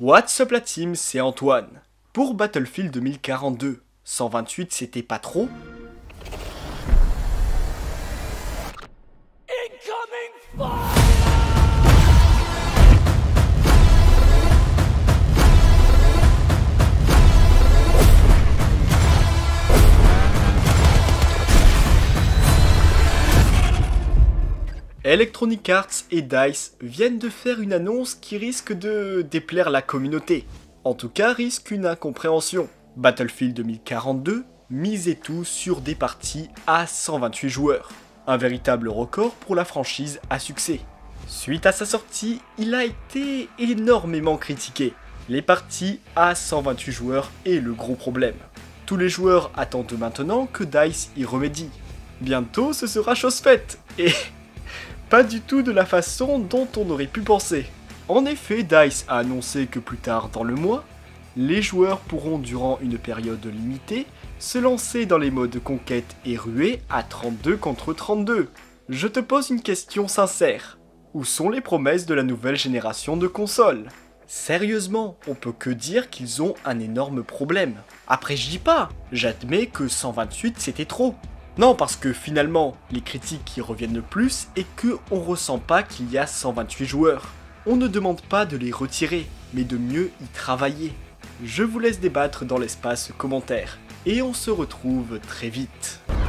What's up la team, c'est Antoine. Pour Battlefield 2042, 128 c'était pas trop? Electronic Arts et DICE viennent de faire une annonce qui risque de déplaire la communauté. En tout cas, risque une incompréhension. Battlefield 2042 misait tout sur des parties à 128 joueurs. Un véritable record pour la franchise à succès. Suite à sa sortie, il a été énormément critiqué. Les parties à 128 joueurs est le gros problème. Tous les joueurs attendent maintenant que DICE y remédie. Bientôt ce sera chose faite, et pas du tout de la façon dont on aurait pu penser. En effet, DICE a annoncé que plus tard dans le mois, les joueurs pourront durant une période limitée se lancer dans les modes conquête et ruée à 32 contre 32. Je te pose une question sincère. Où sont les promesses de la nouvelle génération de consoles? Sérieusement, on peut que dire qu'ils ont un énorme problème. Après je dis pas, j'admets que 128 c'était trop. Non, parce que finalement, les critiques qui reviennent le plus est que on ressent pas qu'il y a 128 joueurs. On ne demande pas de les retirer, mais de mieux y travailler. Je vous laisse débattre dans l'espace commentaire, et on se retrouve très vite.